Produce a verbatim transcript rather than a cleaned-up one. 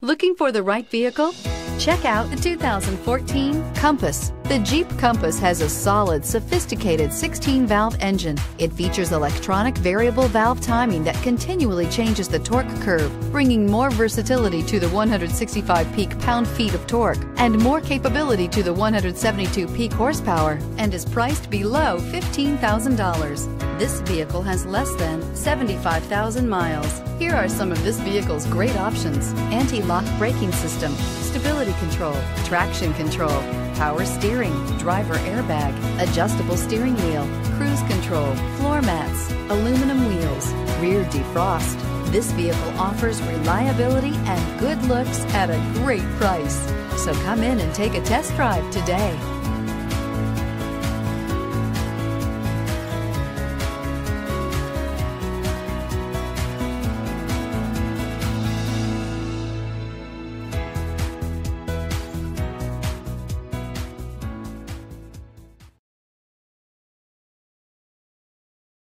Looking for the right vehicle? Check out the two thousand fourteen Compass. The Jeep Compass has a solid, sophisticated sixteen valve engine. It features electronic variable valve timing that continually changes the torque curve, bringing more versatility to the one hundred sixty-five peak pound-feet of torque and more capability to the one hundred seventy-two peak horsepower, and is priced below fifteen thousand dollars. This vehicle has less than seventy-five thousand miles. Here are some of this vehicle's great options: anti-lock braking system, stability control, traction control, power steering, driver airbag, adjustable steering wheel, cruise control, floor mats, aluminum wheels, rear defrost. This vehicle offers reliability and good looks at a great price. So come in and take a test drive today.